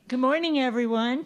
Good morning, everyone.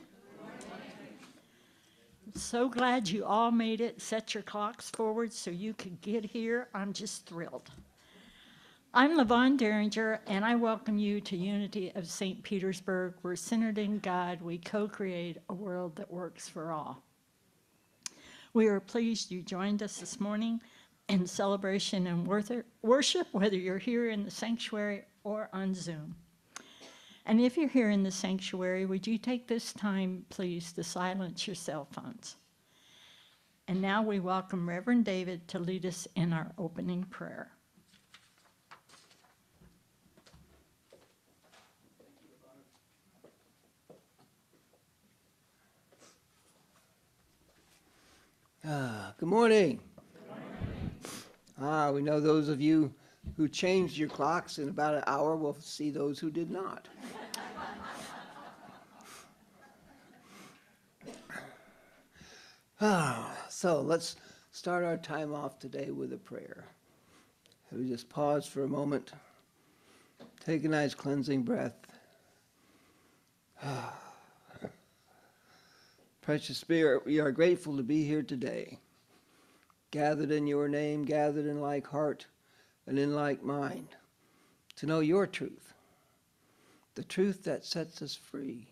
I'm so glad you all made it. Set your clocks forward so you could get here. I'm just thrilled. I'm Lavon Derringer, and I welcome you to Unity of St. Petersburg, where centered in God, we co-create a world that works for all. We are pleased you joined us this morning in celebration and worship, whether you're here in the sanctuary or on Zoom. And if you're here in the sanctuary, would you take this time, please, to silence your cell phones? And now we welcome Reverend David to lead us in our opening prayer. Good morning. We know those of you who changed your clocks in about an hour will see those who did not. So let's start our time off today with a prayer. We just pause for a moment, take a nice cleansing breath. Precious Spirit, we are grateful to be here today, gathered in your name, gathered in like heart and in like mind, to know your truth, the truth that sets us free.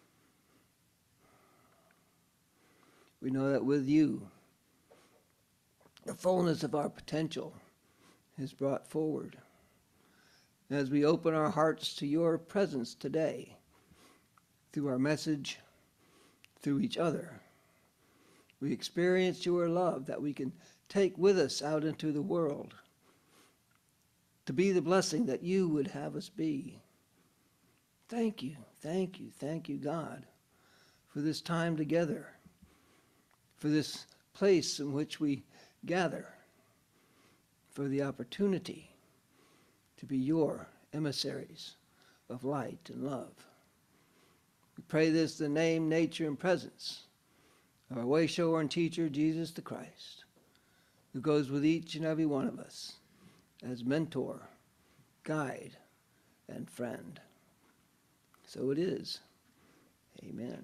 We know that with you, the fullness of our potential is brought forward. As we open our hearts to your presence today, through our message, through each other, we experience your love that we can take with us out into the world to be the blessing that you would have us be. Thank you, God, for this time together, for this place in which we gather, for the opportunity to be your emissaries of light and love. We pray this in the name, nature, and presence of our way shower and teacher, Jesus the Christ, who goes with each and every one of us as mentor, guide, and friend. So it is. Amen.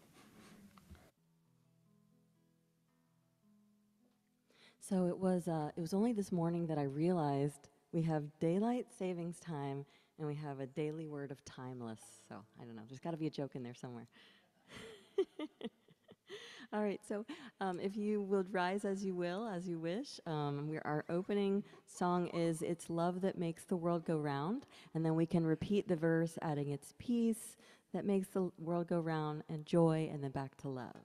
So it was only this morning that I realized we have daylight savings time and we have a daily word of timeless. So I don't know, there's got to be a joke in there somewhere. All right, so if you would rise as you will, as you wish. Our opening song is It's Love That Makes the World Go Round, and then we can repeat the verse, adding it's peace that makes the world go round, and joy, and then back to love.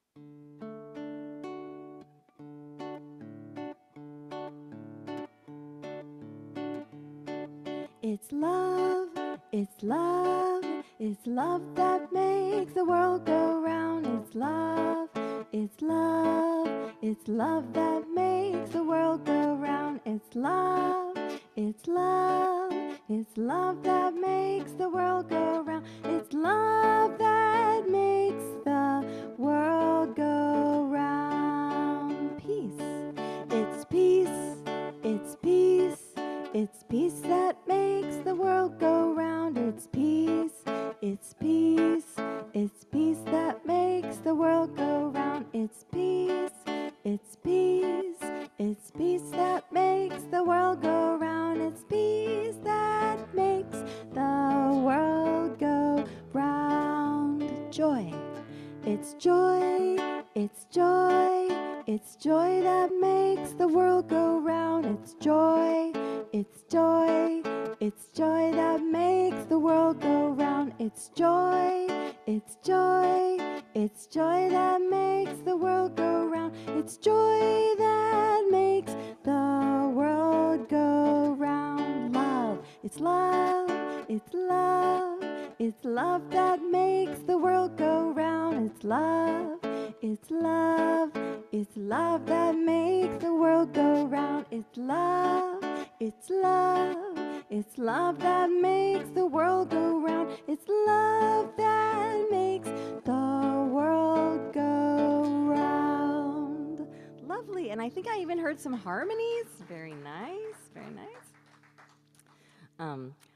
It's love, it's love, it's love that makes the world go round. It's love, it's love, it's love that makes the world go round. It's love, it's love, it's love that makes the world go round. It's love that makes the world go round. Peace, it's peace, it's peace. It's peace that makes the world go round. It's peace, it's peace, it's peace that makes the world go round. It's peace, it's peace, it's peace that makes the world go round. It's peace that makes the world go round. Joy, it's joy, it's joy, it's joy that makes the world go round. It's joy, it's joy, it's joy that makes the world go round. It's joy, it's joy, it's joy that makes the world go round. It's joy that makes the world go round. Love, it's love, it's love, it's love that makes the world go round. It's love, it's love, it's love that makes the world go round. It's love, it's love, it's love that makes the world go round. It's love that makes the world go round. Lovely, and I think I even heard some harmonies. Very nice, very nice.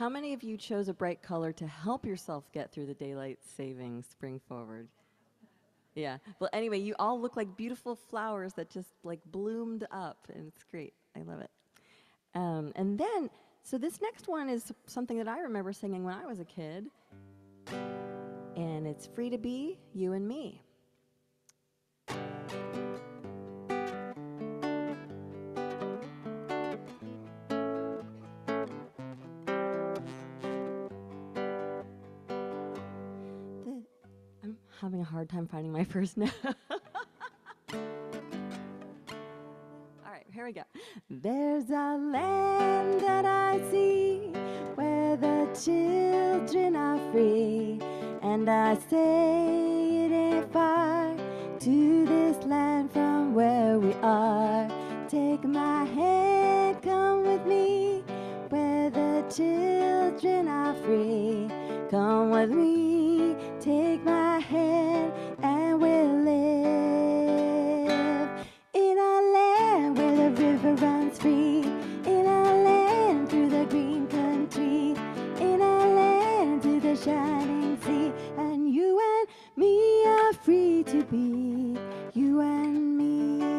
How many of you chose a bright color to help yourself get through the daylight savings spring forward? Yeah. Well, anyway, you all look like beautiful flowers that just like bloomed up, and it's great. I love it. And then, so this next one is something that I remember singing when I was a kid, and it's Free to Be You and Me. I'm having a hard time finding my first note. All right, here we go. There's a land that I see where the children are free, and I say it ain't far to this land from where we are. Take my hand, come with me, where the children are free. Come with me, take my hand, and we'll live in a land where the river runs free, in a land through the green country, in a land to the shining sea. And you and me are free to be, you and me.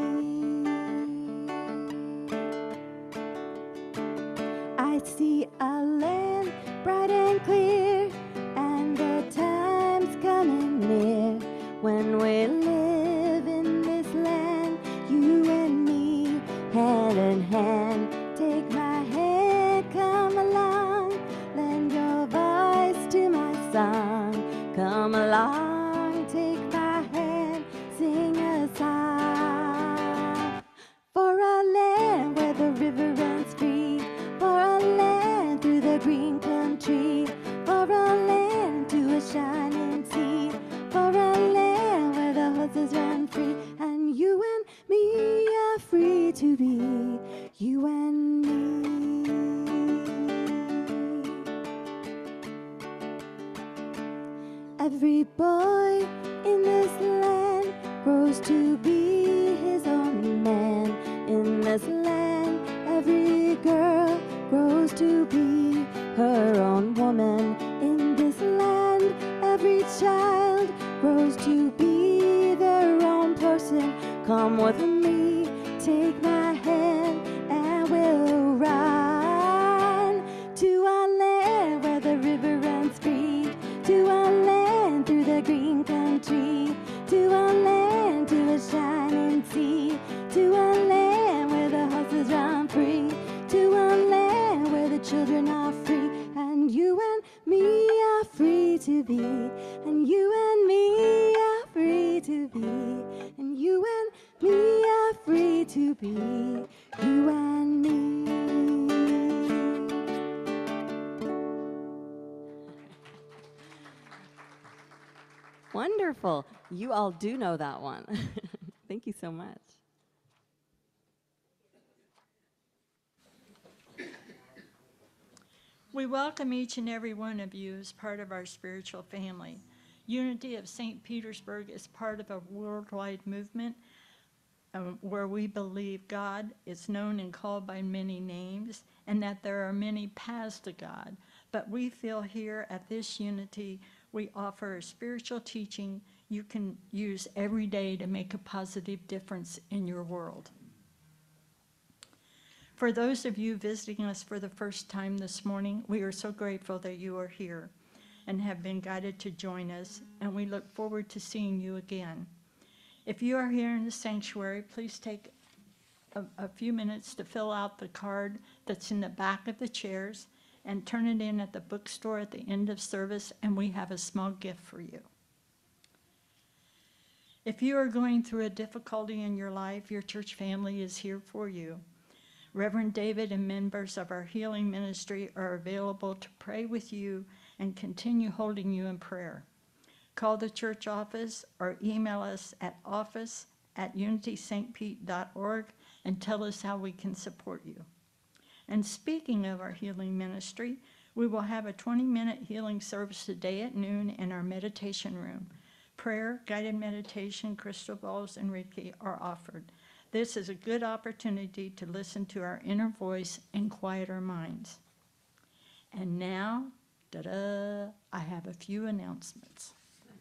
I see a land bright and clear, and the time's coming near when we live in this land, you and me, hand in hand. Take my hand, come along, lend your voice to my song. Come along, take my hand, sing a song. For a land where the river runs free, for a land through the green country, for a land to a shining sea, for a land where the horses run free, and you and me are free to be, you and me. Every boy in this land grows to be his own man. In this land, every girl grows to be her own woman. In this land, every child grows to be their own person. Come with me, take my hand, and we'll run to a land where the river runs free, to a land through the green country, to a land to a shining sea, to a land where the horses run free, to a land where the children are free, and you and me are free to be, and you and me are free to be, and you and me are free to be, you and me. Wonderful. You all do know that one. Thank you so much. We welcome each and every one of you as part of our spiritual family. Unity of St. Petersburg is part of a worldwide movement where we believe God is known and called by many names, and that there are many paths to God. But we feel here at this Unity, we offer a spiritual teaching you can use every day to make a positive difference in your world. For those of you visiting us for the first time this morning, we are so grateful that you are here and have been guided to join us, and we look forward to seeing you again. If you are here in the sanctuary, please take a few minutes to fill out the card that's in the back of the chairs and turn it in at the bookstore at the end of service, and we have a small gift for you. If you are going through a difficulty in your life, your church family is here for you. Reverend David and members of our healing ministry are available to pray with you and continue holding you in prayer. Call the church office or email us at office@unitystpete.org and tell us how we can support you. And speaking of our healing ministry, we will have a 20-minute healing service today at noon in our meditation room. Prayer, guided meditation, crystal balls, and Reiki are offered. This is a good opportunity to listen to our inner voice and quiet our minds. And now, ta-da, I have a few announcements.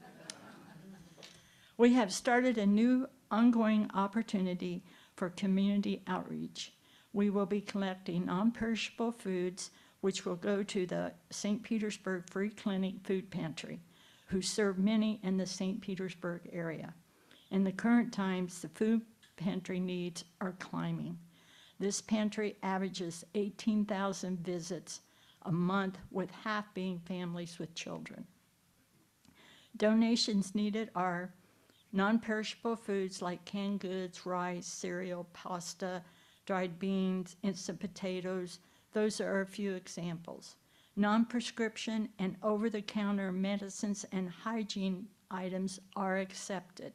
We have started a new ongoing opportunity for community outreach. We will be collecting non-perishable foods, which will go to the St. Petersburg Free Clinic Food Pantry, who serve many in the St. Petersburg area. In the current times, the food pantry needs are climbing. This pantry averages 18,000 visits a month, with half being families with children. Donations needed are non-perishable foods like canned goods, rice, cereal, pasta, dried beans, instant potatoes. Those are a few examples. Non-prescription and over-the-counter medicines and hygiene items are accepted.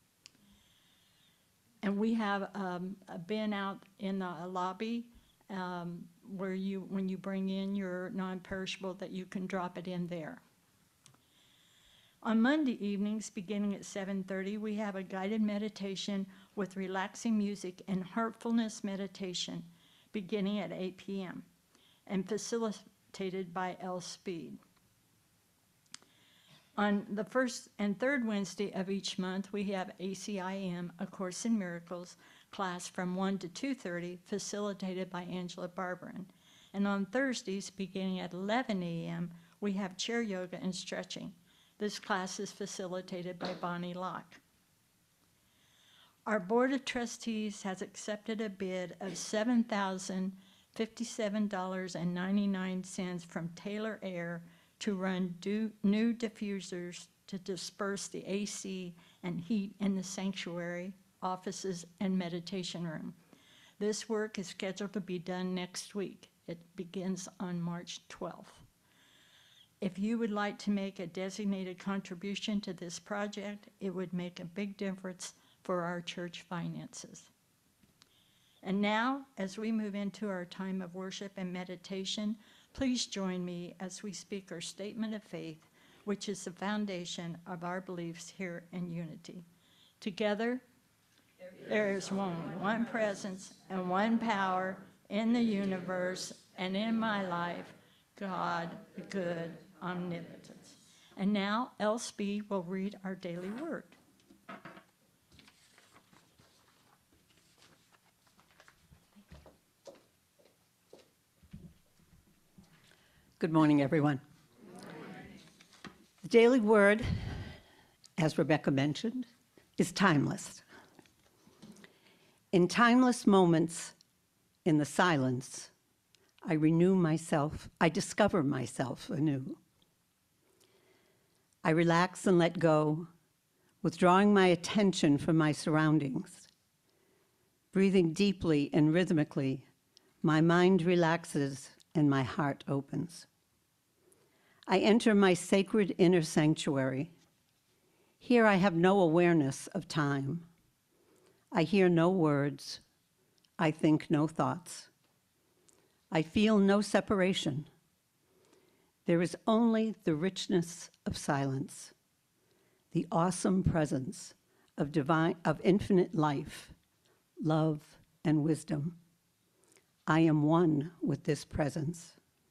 And we have a bin out in the lobby where when you bring in your non-perishable, that you can drop it in there. On Monday evenings, beginning at 7:30, we have a guided meditation with relaxing music and heartfulness meditation beginning at 8 p.m. and facilitated by L. Speed. On the first and third Wednesday of each month, we have IAM, A Course in Miracles, class from 1 to 2:30, facilitated by Angela Barberin. And on Thursdays, beginning at 11 a.m., we have chair yoga and stretching. This class is facilitated by Bonnie Locke. Our Board of Trustees has accepted a bid of $7,057.99 from Taylor Air to run new diffusers to disperse the AC and heat in the sanctuary, offices, and meditation room. This work is scheduled to be done next week. It begins on March 12th. If you would like to make a designated contribution to this project, it would make a big difference for our church finances. And now, as we move into our time of worship and meditation, please join me as we speak our statement of faith, which is the foundation of our beliefs here in Unity. Together, there is one presence and one power in the universe and in my life, God, the good, omnipotence. And now, L. Speed will read our daily word. Good morning, everyone. The daily word, as Rebecca mentioned, is timeless. In timeless moments, in the silence, I renew myself, I discover myself anew. I relax and let go, withdrawing my attention from my surroundings. Breathing deeply and rhythmically, my mind relaxes and my heart opens. I enter my sacred inner sanctuary. Here I have no awareness of time. I hear no words. I think no thoughts. I feel no separation. There is only the richness of silence, the awesome presence of infinite life, love, and wisdom. I am one with this presence.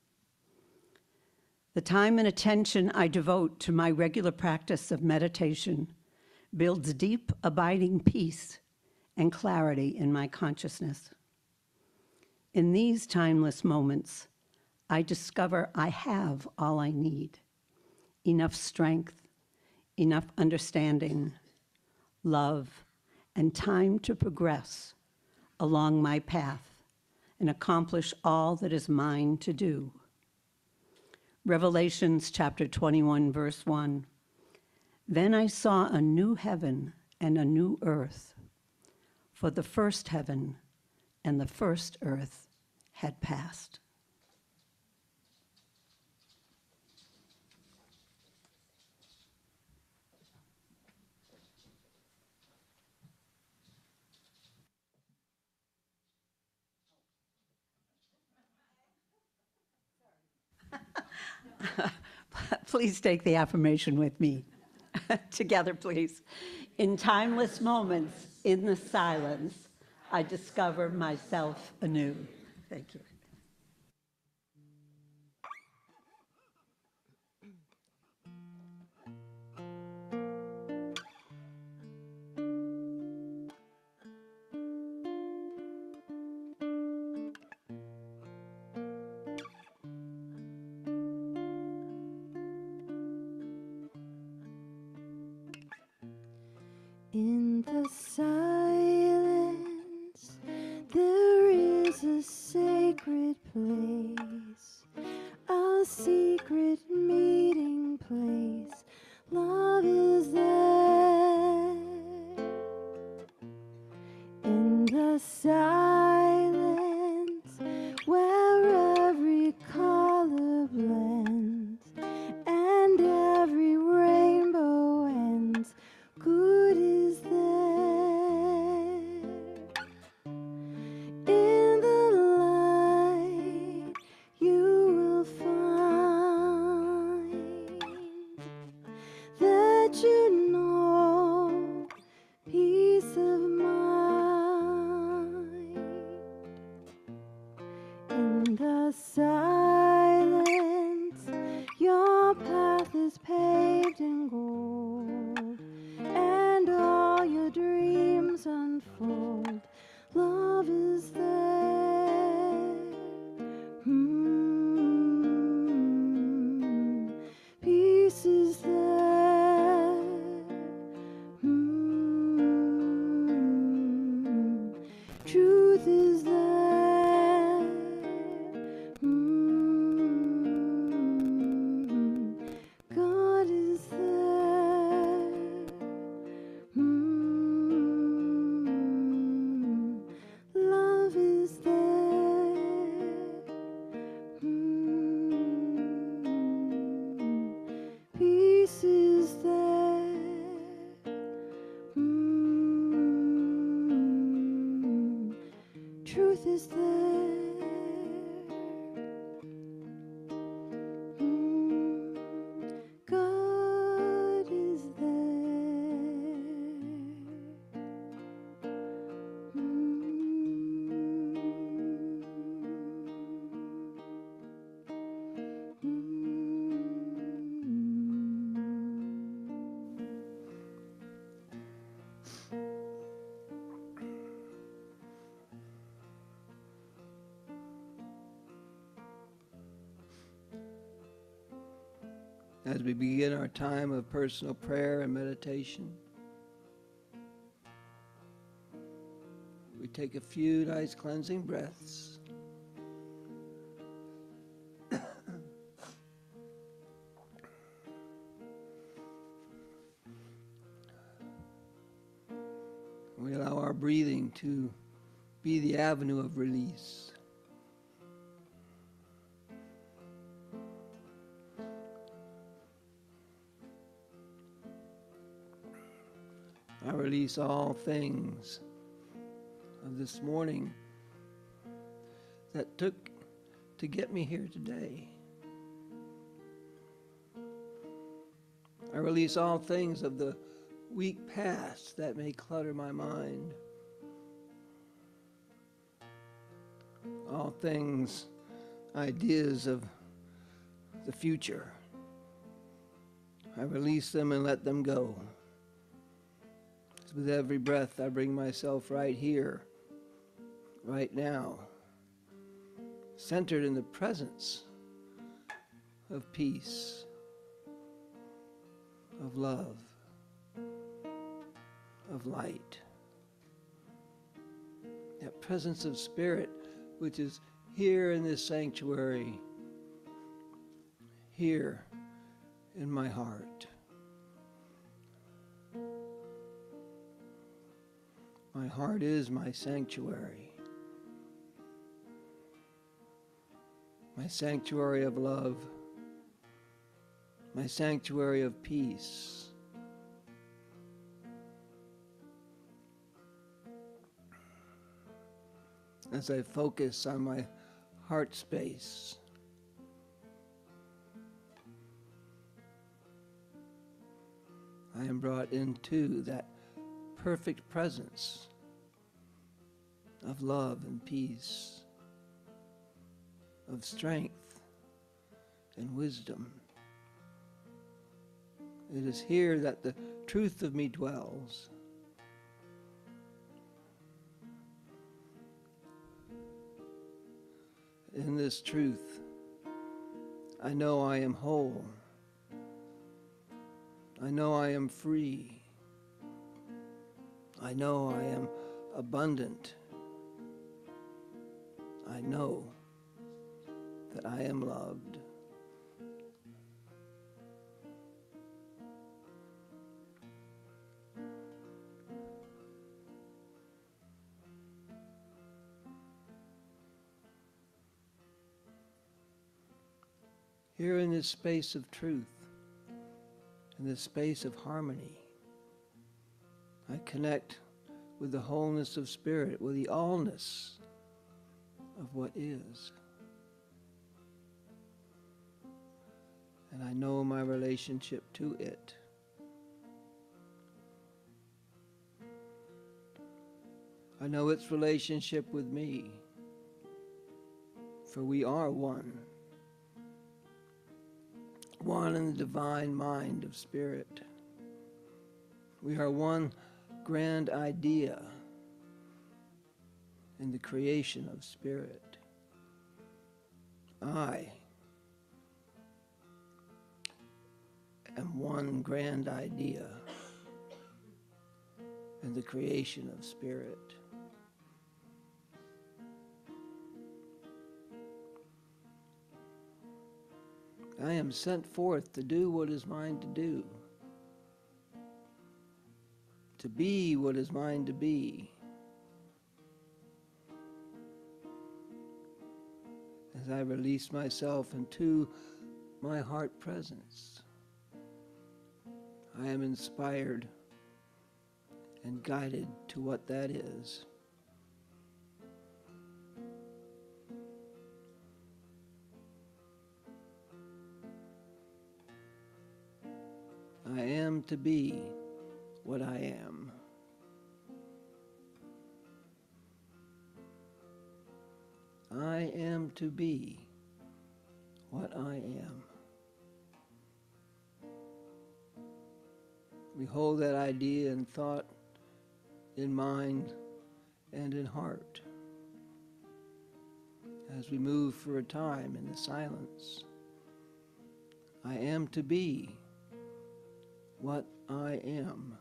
The time and attention I devote to my regular practice of meditation builds deep, abiding peace and clarity in my consciousness. In these timeless moments, I discover I have all I need: enough strength, enough understanding, love, and time to progress along my path and accomplish all that is mine to do. Revelations chapter 21, verse 1. Then I saw a new heaven and a new earth, for the first heaven and the first earth had passed. Please take the affirmation with me. Together, please. In timeless moments, in the silence, I discover myself anew. Thank you. the silence, there is a sacred place, a secret meeting place. Love is there. In the silence, where every color blends and every rainbow ends, good is there. In the light, you will find that you know peace of mind. In the silence, your path is paved in gold, and all your dreams unfold. Love is there. Peace is there. Truth is there. God is there. Love is there. Peace is there. Truth is there. God is there. As we begin our time of personal prayer and meditation, we take a few nice cleansing breaths. We allow our breathing to be the avenue of release. I release all things of this morning that took to get me here today. I release all things of the week past that may clutter my mind. All things, ideas of the future. I release them and let them go. With every breath, I bring myself right here, right now, centered in the presence of peace, of love, of light. That presence of spirit which is here in this sanctuary, here in my heart. My heart is my sanctuary. My sanctuary of love. My sanctuary of peace. As I focus on my heart space, I am brought into that perfect presence of love and peace, of strength and wisdom. It is here that the truth of me dwells. In this truth, I know I am whole. I know I am free. I know I am abundant. I know that I am loved. Here in this space of truth, in this space of harmony, I connect with the wholeness of spirit, with the allness of what is. And I know my relationship to it. I know its relationship with me, for we are one. One in the divine mind of spirit. We are one grand idea in the creation of spirit. I am one grand idea in the creation of spirit. I am sent forth to do what is mine to do, to be what is mine to be. As I release myself into my heart presence, I am inspired and guided to what that is. I am to be what I am. I am to be what I am. We hold that idea in thought, in mind, and in heart as we move for a time in the silence. I am to be what I am.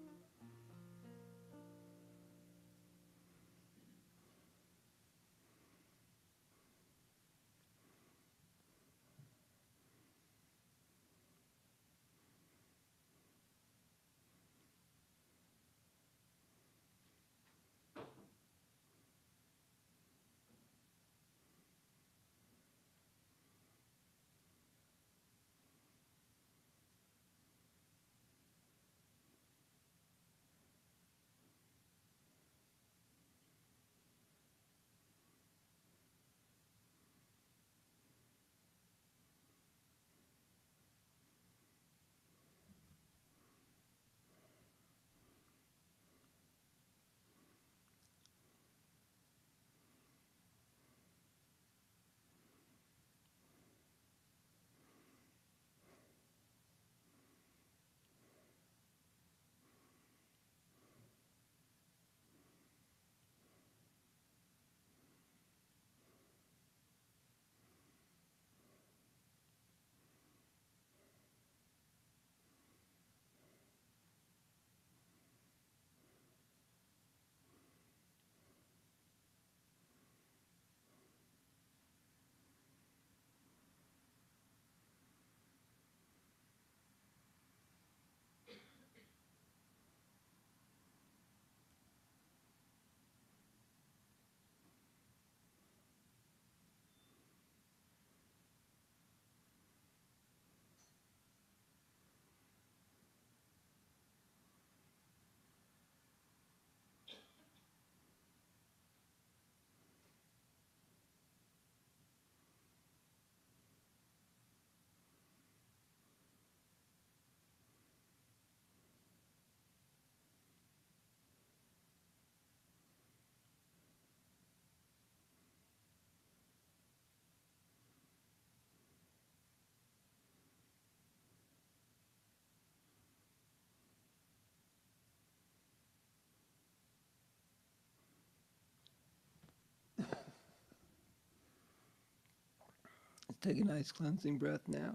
Let's take a nice cleansing breath now.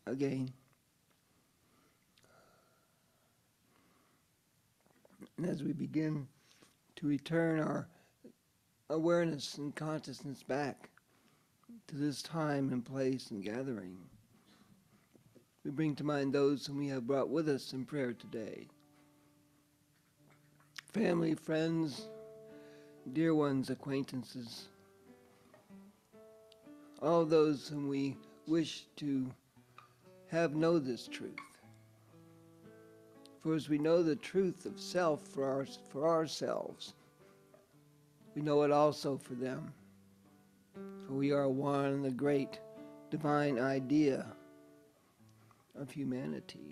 again. And as we begin to return our awareness and consciousness back to this time and place and gathering, we bring to mind those whom we have brought with us in prayer today. Family, friends, dear ones, acquaintances, all those whom we wish to have know this truth. For as we know the truth of self for ourselves, we know it also for them. For we are one in the great divine idea of humanity.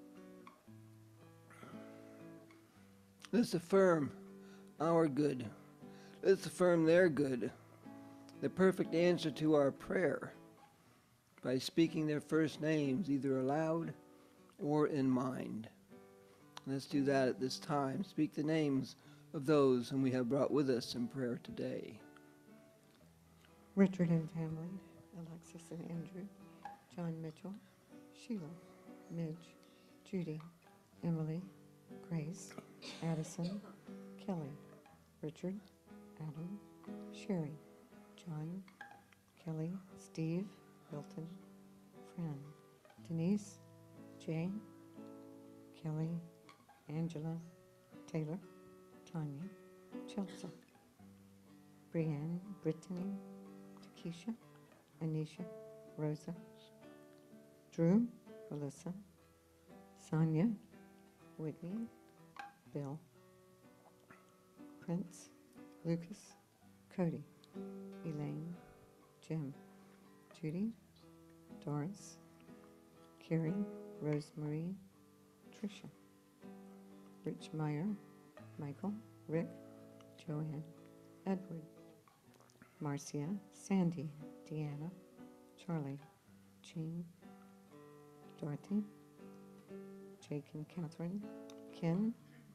Let's affirm our good. Let's affirm their good, the perfect answer to our prayer, by speaking their first names either aloud or in mind. Let's do that at this time. Speak the names of those whom we have brought with us in prayer today. Richard and family, Alexis and Andrew, John Mitchell, Sheila, Midge, Judy, Emily, Grace, Addison, Kelly, Richard, Adam, Sherry, John, Kelly, Steve, Hilton, Fran, Denise, Jane, Kelly, Angela, Taylor, Tanya, Chelsea, Brianne, Brittany, Takesha, Anisha, Rosa, Drew, Alyssa, Sonia, Whitney, Bill, Prince, Lucas, Cody, Elaine, Jim, Judy, Doris, Carrie, Rosemarie, Tricia, Rich Meyer, Michael, Rick, Joanne, Edward, Marcia, Sandy, Deanna, Charlie, Jean, Dorothy, Jake and Catherine, Ken,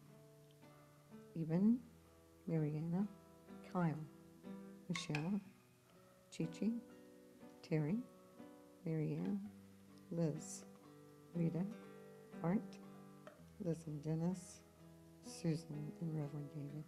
Eben, Mariana, Kyle, Michelle, Chi-Chi, Terry, Marianne, Liz, Rita, Art, Liz and Dennis, Susan, and Reverend David.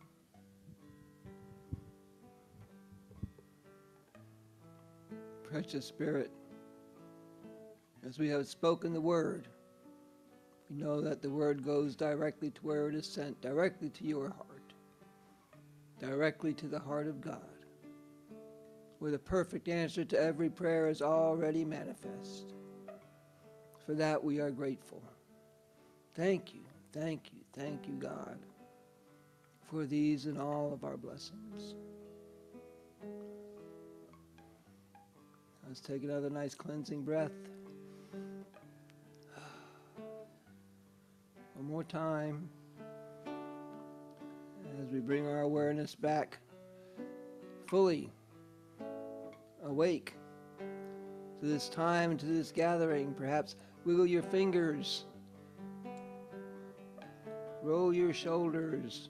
Precious Spirit, as we have spoken the word, we know that the word goes directly to where it is sent, directly to your heart, directly to the heart of God, where the perfect answer to every prayer is already manifest. For that we are grateful. Thank you, thank you, thank you, God, for these and all of our blessings. Let's take another nice cleansing breath. One more time as we bring our awareness back fully awake to this time and to this gathering. Perhaps wiggle your fingers, roll your shoulders,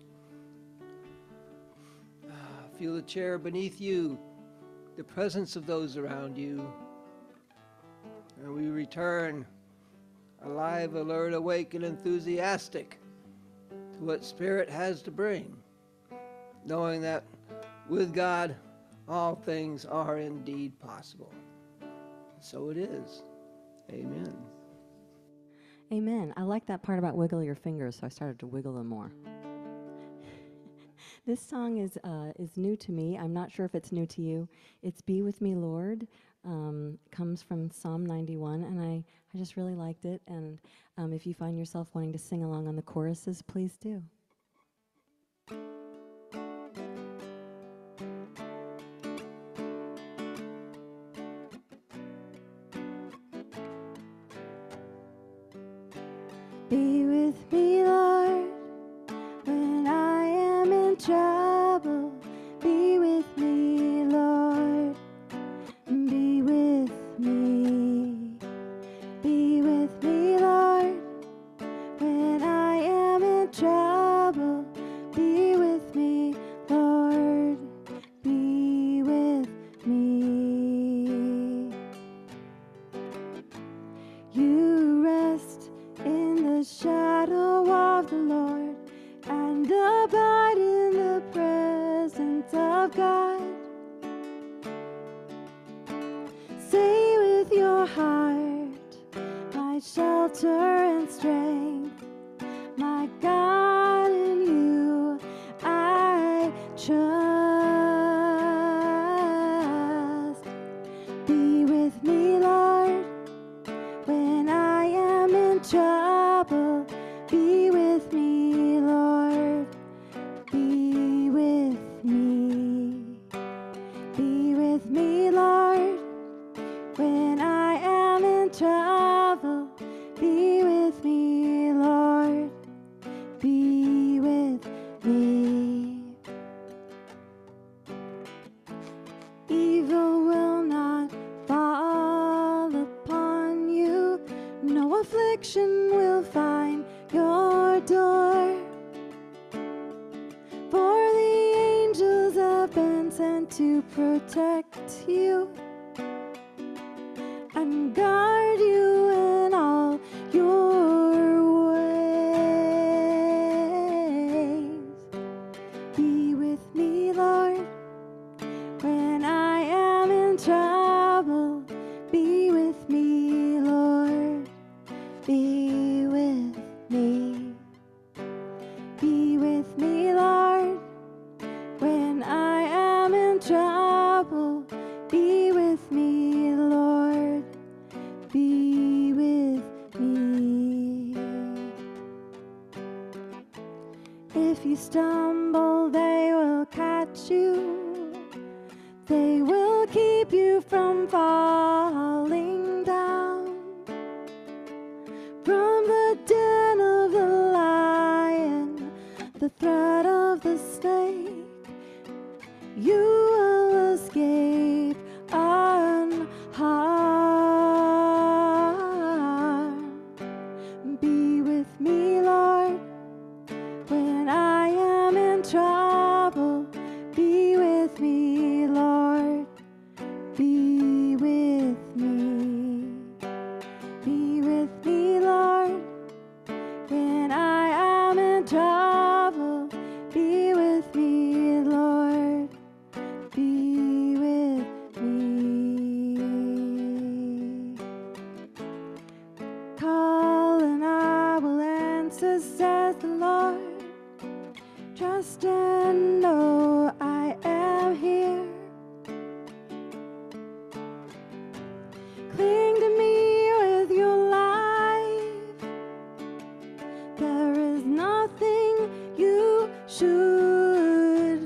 feel the chair beneath you, the presence of those around you. And we return alive, alert, awake, and enthusiastic to what Spirit has to bring, knowing that with God all things are indeed possible. So it is. Amen. Amen. I like that part about wiggle your fingers, so I started to wiggle them more. This song is new to me. I'm not sure if it's new to you. It's Be With Me, Lord. Comes from Psalm 91, and I just really liked it. And if you find yourself wanting to sing along on the choruses, please do. Be with me, Lord, when I am in trouble. Be with me, Lord, be with me. Be with me, Lord, when I am in trouble. Be with me, Lord, be with me. God. Say with your heart, my shelter and strength, my God, in you I trust. Be with me, Lord, when I am in trouble. Be with me, Lord. Be with me. Be with me, Lord, when I am in trouble. Be with me, Lord. Be with me. Evil will not fall upon you. No affliction will find your door. For the angels have been sent to protect you and guard you in all your ways. Be with me, Lord, when I am in trouble. Be with me, Lord. Be with me. Be with me, Lord, when I am in trouble. Be with me, Lord. Be with me. If you stumble, they will catch you. They will keep you from falling down. From the den of the lion, the threat of the snake, you will escape unharmed. Be with me, Lord, when I am in trouble. Be with me, Lord. Be with me. Be with me, Lord, when I am in trouble. Be with me, Lord. Be with me. Call and I will answer, says the Lord. Trust and know I am here. Cling to me with your life. There is nothing you should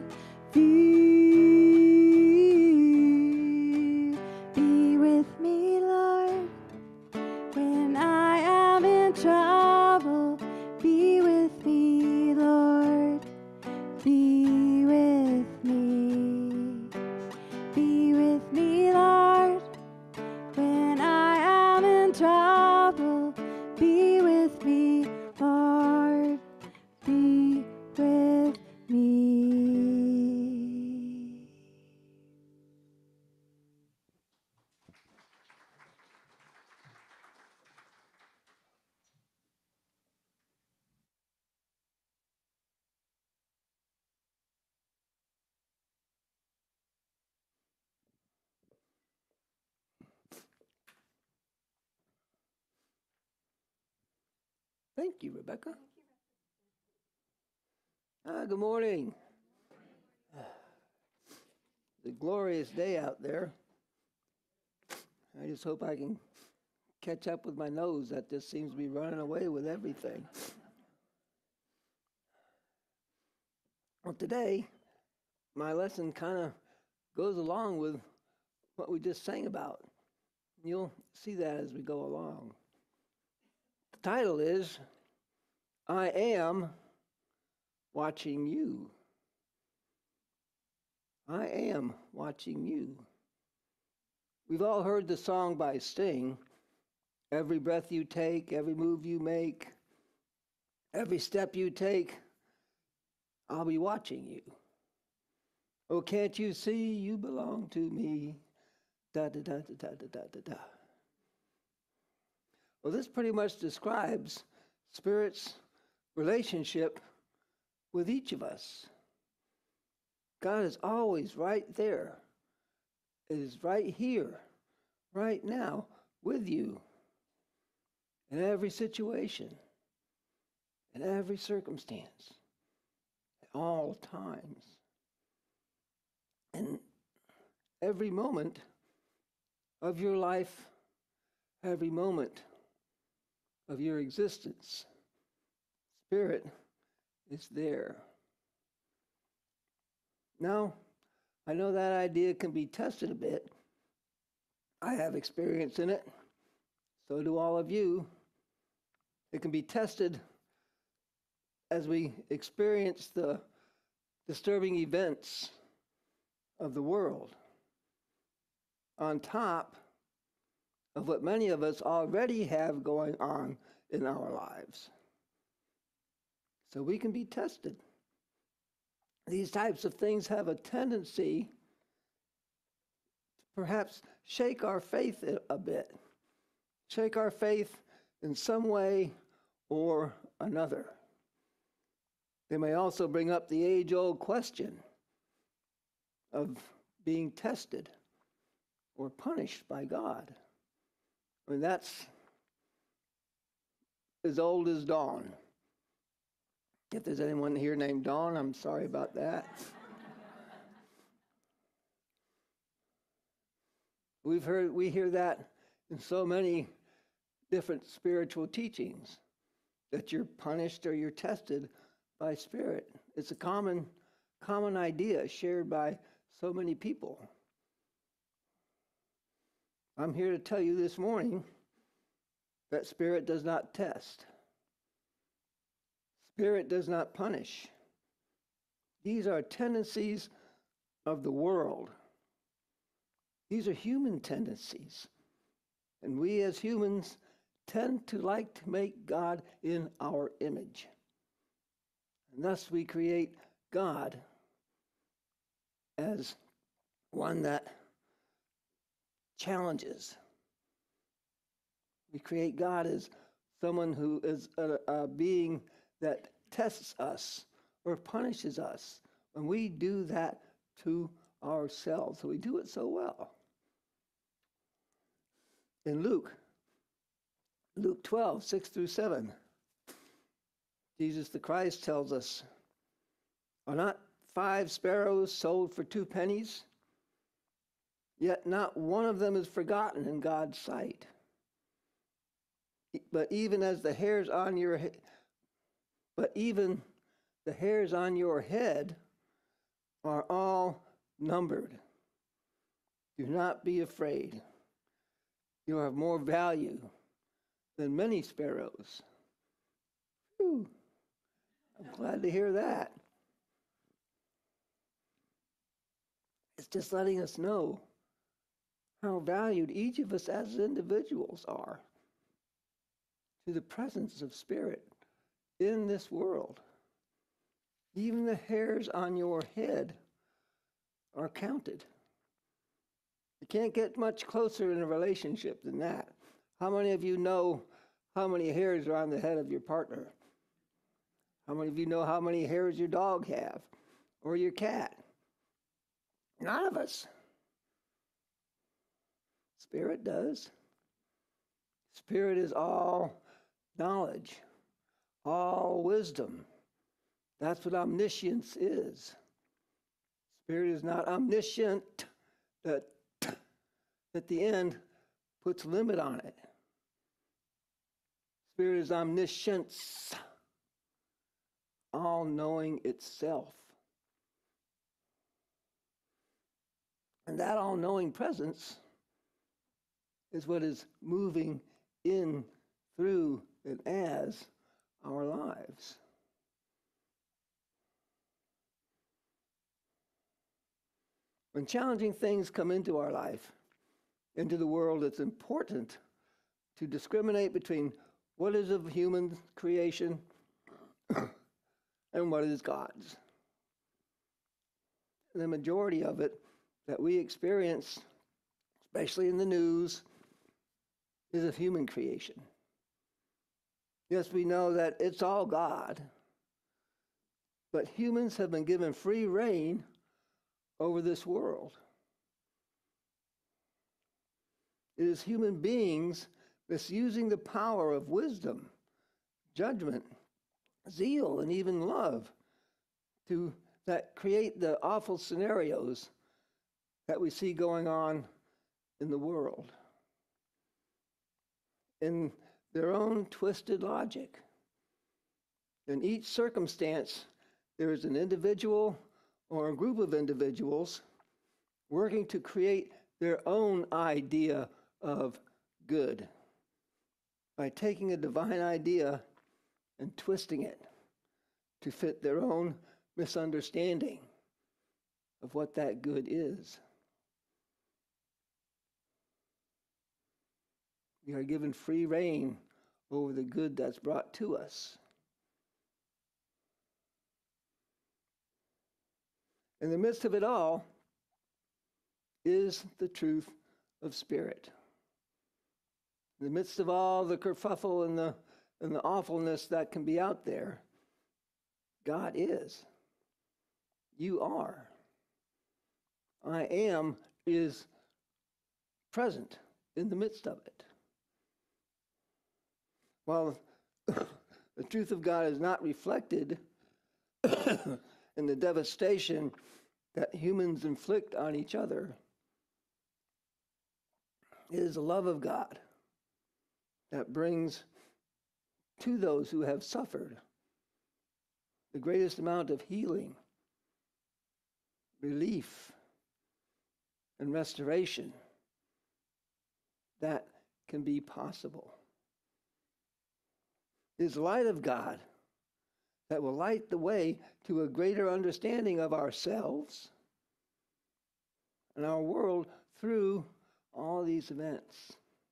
fear. Be with me, Lord, when I am in trouble. Be with me, Lord. Be with me. Be with me, Lord, when I am in trouble. Be with me, Lord. Be with me. Thank you, Rebecca. Good morning. It's a glorious day out there. I just hope I can catch up with my nose that just seems to be running away with everything. Well, today, my lesson kind of goes along with what we just sang about. You'll see that as we go along. The title is, I Am Watching You. I am watching you. We've all heard the song by Sting, every breath you take, every move you make, every step you take, I'll be watching you. Oh, can't you see you belong to me? Da da da da da da da da da. Well, this pretty much describes Spirit's relationship with each of us. God is always right there. It is right here, right now, with you, in every situation, in every circumstance, at all times. And every moment of your life, every moment of your existence, Spirit is there. Now, I know that idea can be tested a bit. I have experience in it. So do all of you. It can be tested as we experience the disturbing events of the world, on top of what many of us already have going on in our lives. So we can be tested. These types of things have a tendency to perhaps shake our faith a bit, shake our faith in some way or another. They may also bring up the age-old question of being tested or punished by God. I mean, that's as old as Dawn. If there's anyone here named Dawn, I'm sorry about that. We hear that in so many different spiritual teachings, that you're punished or you're tested by spirit. It's a common idea shared by so many people. I'm here to tell you this morning that spirit does not test. Spirit does not punish. These are tendencies of the world. These are human tendencies. And we as humans tend to like to make God in our image. And thus we create God as one that challenges. We create God as someone who is a being that tests us or punishes us when we do that to ourselves. So we do it so well. In Luke 12, 6 through 7, Jesus the Christ tells us, "Are not 5 sparrows sold for 2 pennies? Yet not one of them is forgotten in God's sight. But even the hairs on your head are all numbered. Do not be afraid. You have more value than many sparrows." Whew. I'm glad to hear that. It's just letting us know how valued each of us as individuals are to the presence of Spirit in this world. Even the hairs on your head are counted. You can't get much closer in a relationship than that. How many of you know how many hairs are on the head of your partner? How many of you know how many hairs your dog have or your cat? None of us. Spirit does. Spirit is all knowledge, all wisdom. That's what omniscience is. Spirit is not omniscient, that at the end puts limit on it. Spirit is omniscience, all knowing itself. And that all knowing presence is what is moving in, through, and as our lives. When challenging things come into our life, into the world, it's important to discriminate between what is of human creation and what is God's. The majority of it that we experience, especially in the news, is of human creation. Yes, we know that it's all God, but humans have been given free rein over this world. It is human beings misusing the power of wisdom, judgment, zeal, and even love that create the awful scenarios that we see going on in the world. In their own twisted logic. In each circumstance, there is an individual or a group of individuals working to create their own idea of good by taking a divine idea and twisting it to fit their own misunderstanding of what that good is. We are given free rein over the good that's brought to us. In the midst of it all is the truth of spirit. In the midst of all the kerfuffle and the awfulness that can be out there, God is. You are. I am is present in the midst of it. While the truth of God is not reflected in the devastation that humans inflict on each other, it is the love of God that brings to those who have suffered the greatest amount of healing, relief, and restoration that can be possible. It is the light of God that will light the way to a greater understanding of ourselves and our world through all these events.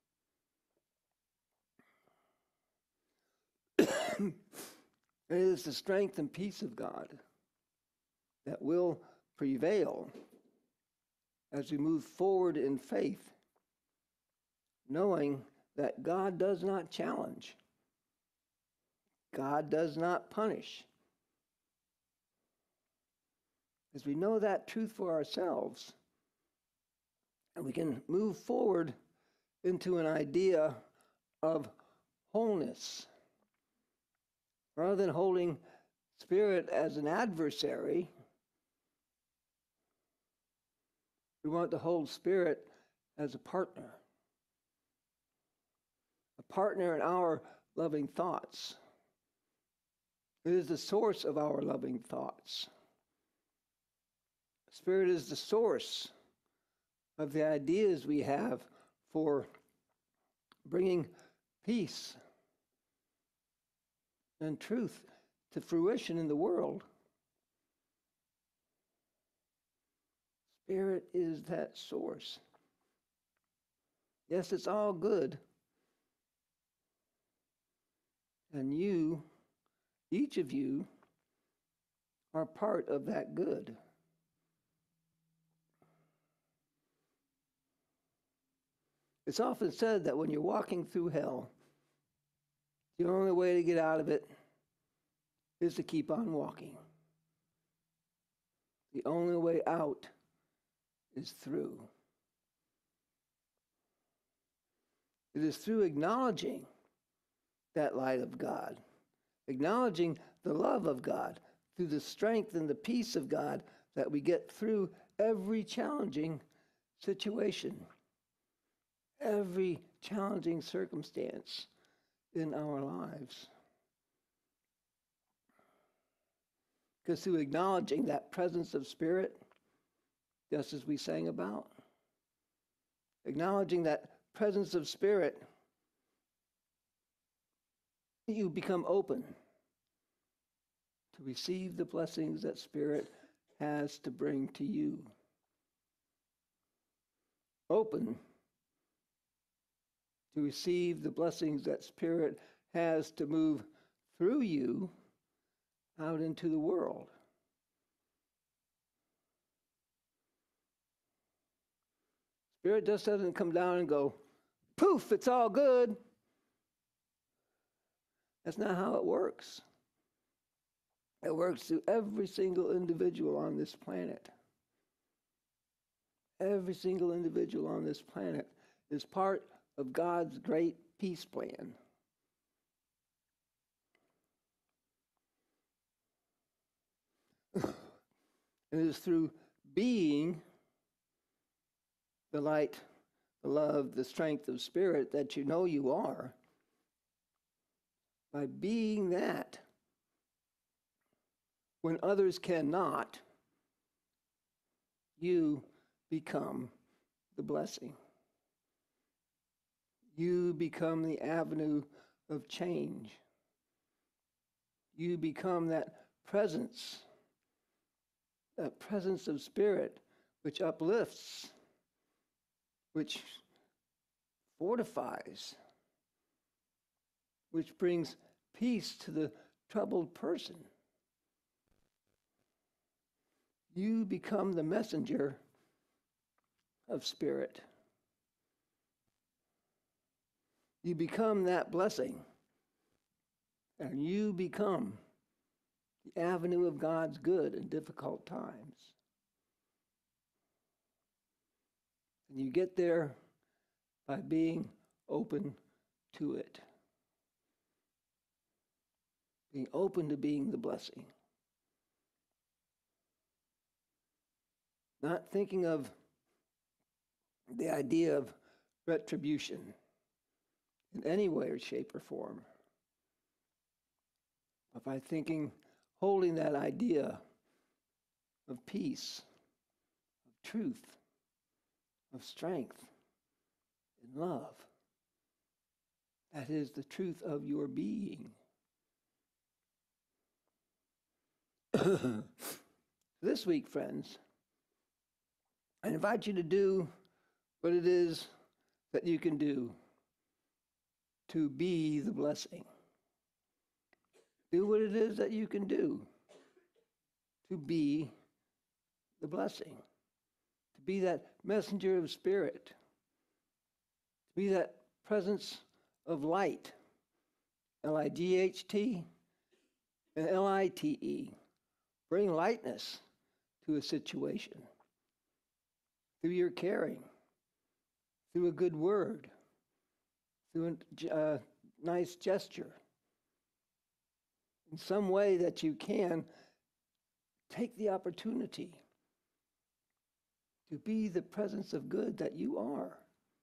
It is the strength and peace of God that will prevail as we move forward in faith, knowing that God does not challenge. God does not punish. As we know that truth for ourselves, and we can move forward into an idea of wholeness. Rather than holding spirit as an adversary, we want to hold spirit as a partner in our loving thoughts. It is the source of our loving thoughts. Spirit is the source of the ideas we have for bringing peace and truth to fruition in the world. Spirit is that source. Yes, it's all good. And you, each of you, are part of that good. It's often said that when you're walking through hell, the only way to get out of it is to keep on walking. The only way out is through. It is through acknowledging that light of God, acknowledging the love of God, through the strength and the peace of God, that we get through every challenging situation, every challenging circumstance in our lives. Because through acknowledging that presence of spirit, just as we sang about, acknowledging that presence of spirit, you become open to receive the blessings that Spirit has to bring to you. Open to receive the blessings that Spirit has to move through you out into the world. Spirit just doesn't come down and go, poof, it's all good. That's not how it works. It works through every single individual on this planet. Every single individual on this planet is part of God's great peace plan. It is through being the light, the love, the strength of spirit that you know you are. By being that, when others cannot, you become the blessing. You become the avenue of change. You become that presence of spirit which uplifts, which fortifies, which brings peace to the troubled person. You become the messenger of spirit. You become that blessing, and you become the avenue of God's good in difficult times. And you get there by being open to it. Being open to being the blessing. Not thinking of the idea of retribution in any way or shape or form, but by holding that idea of peace, of truth, of strength, and love. That is the truth of your being. This week, friends, I invite you to do what it is that you can do to be the blessing. Do what it is that you can do to be the blessing, to be that messenger of spirit, to be that presence of light, L-I-G-H-T and L-I-T-E. Bring lightness to a situation through your caring, through a good word, through a nice gesture. In some way that you can, take the opportunity to be the presence of good that you are.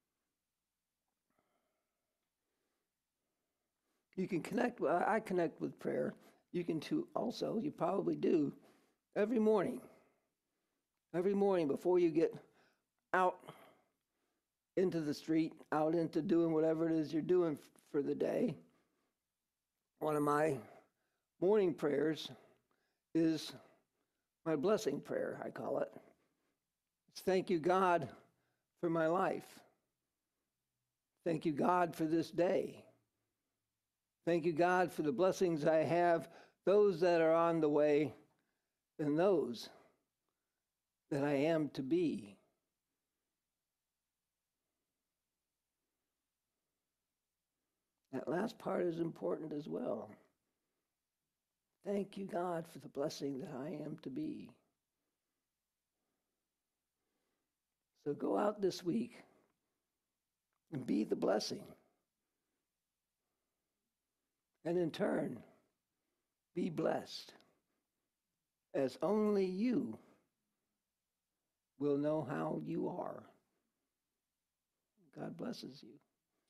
You can connect, I connect with prayer. You can too also, you probably do, every morning. Every morning before you get out into the street, out into doing whatever it is you're doing for the day. One of my morning prayers is my blessing prayer, I call it. It's thank you, God, for my life. Thank you, God, for this day. Thank you, God, for the blessings I have, those that are on the way, and those that I am to be. That last part is important as well. Thank you, God, for the blessing that I am to be. So go out this week and be the blessing. And in turn, be blessed, as only you will know how you are. God blesses you.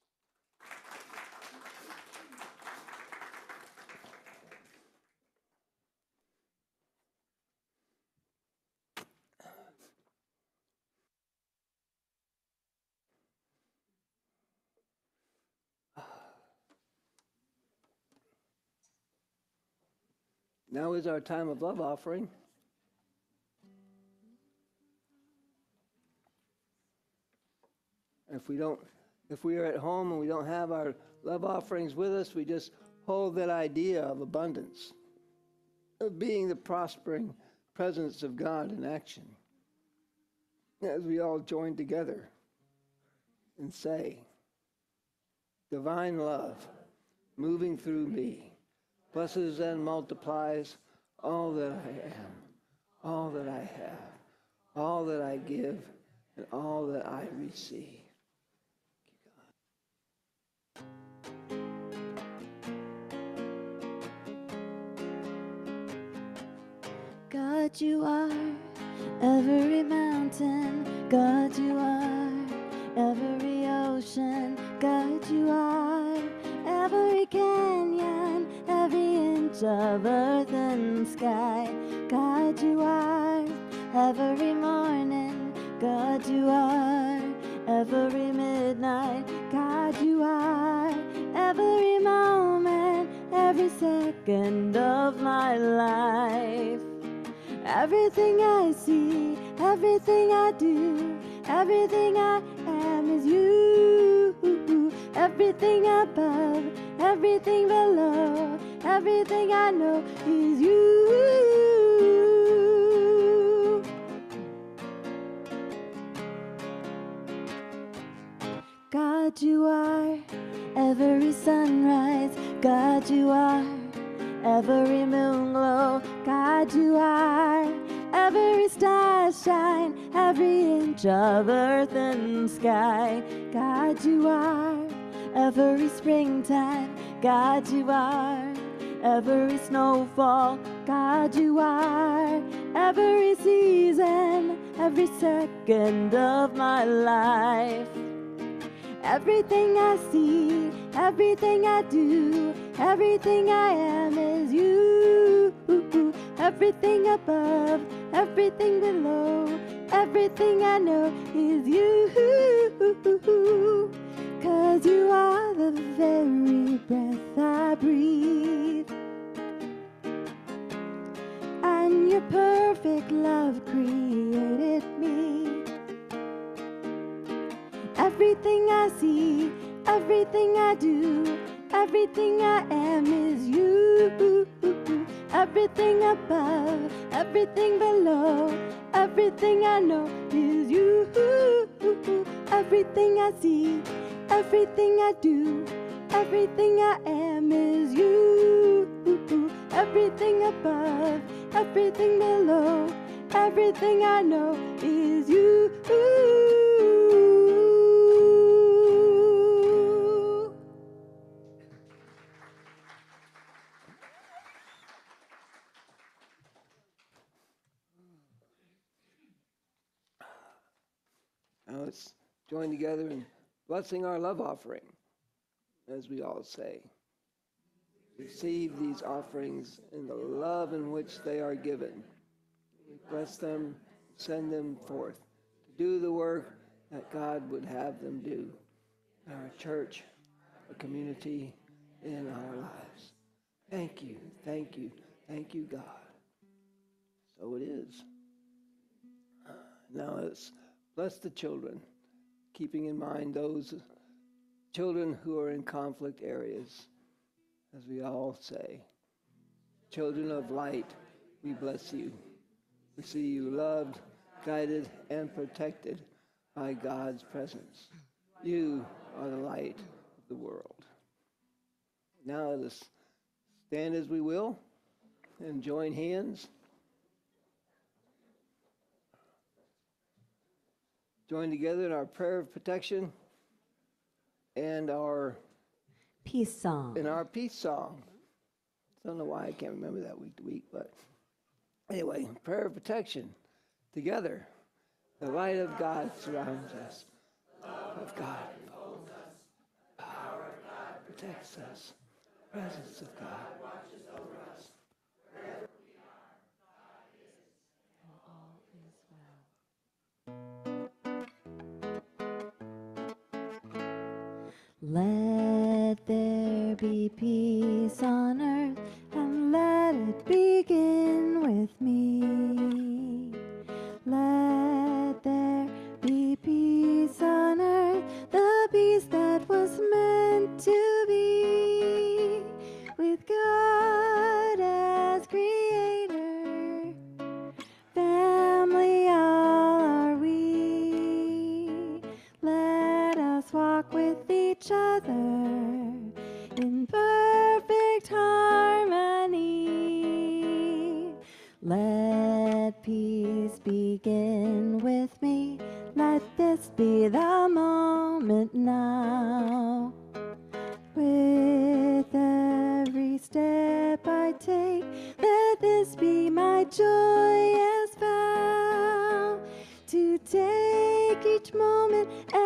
Now is our time of love offering. If we are at home and we don't have our love offerings with us, we just hold that idea of abundance, of being the prospering presence of God in action. As we all join together and say, divine love moving through me, blesses and multiplies all that I am, all that I have, all that I give, and all that I receive. God, you are every mountain. God, you are every ocean. God, you are every canyon, every inch of earth and sky. God, you are every morning. God, you are every midnight. God, you are every moment, every second of my life. Everything I see, everything I do, everything I am is you. Everything above, everything below, everything I know is you. God, you are every sunrise. God, you are every moon glow. God, you are every star shine, every inch of earth and sky. God, you are every springtime. God, you are every snowfall. God, you are every season, every second of my life. Everything I see, everything I do, everything I am is you. Everything above, everything below, everything I know is you. 'Cause you are the very breath I breathe, and your perfect love created me. Everything I see, everything I do, everything I am is you. Everything above, everything below, everything I know is you. Everything I see, everything I do, everything I am is you. Everything above, everything below, everything I know is you. Now let's join together in blessing our love offering, as we all say. Receive these offerings in the love in which they are given. We bless them, send them forth to do the work that God would have them do in our church, our community, in our lives. Thank you, thank you, thank you, God. So it is. Now let's bless the children, keeping in mind those children who are in conflict areas, as we all say. Children of light, we bless you. We see you loved, guided, and protected by God's presence. You are the light of the world. Now let us stand as we will and join hands. Join together in our prayer of protection and Peace song. in our peace song. I don't know why I can't remember that week to week, but anyway, prayer of protection. Together, the light of God surrounds us. Love of God enfolds us. Power of God protects us. Presence of God watches over us. Let there be peace on earth, and let it begin with me. Let there be peace on earth, the peace that was meant to be, with God as creator. Family all are we. Let us walk with each other in perfect harmony. begin with me. Let this be the moment now. With every step I take, let this be my joyous vow. To take each moment